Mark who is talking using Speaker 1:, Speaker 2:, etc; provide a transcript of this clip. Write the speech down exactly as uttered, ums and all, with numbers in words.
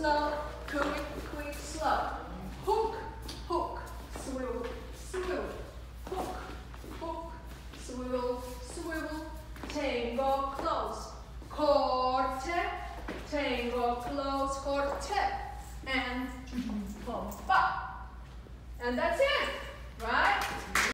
Speaker 1: slow, quick, quick, slow. Hook, hook, swivel, swivel. Hook, hook, swivel, swivel. Tango close. Corte, tango close, corte. And bump up. And that's it, right?